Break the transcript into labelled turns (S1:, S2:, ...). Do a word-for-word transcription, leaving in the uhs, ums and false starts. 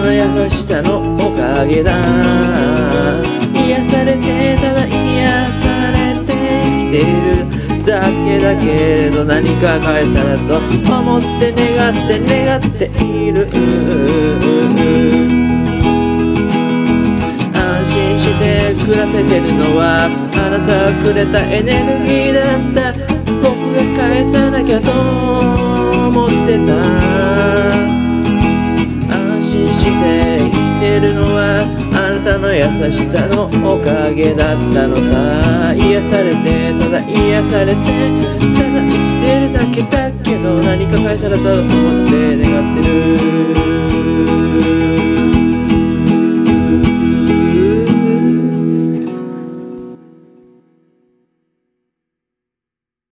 S1: の優しさのおかげだ。癒されてただ癒されて生きているだけだけれど、何か返されと思って願って願っている。安心して暮らせてるのはあなたがくれたエネルギーだった。僕が返さなきゃと思ってた。安心して生きてるのはあなたの優しさのおかげだったのさ。癒されてただ癒されてただ生きてるだけだけど、何か返されたと思って願ってる。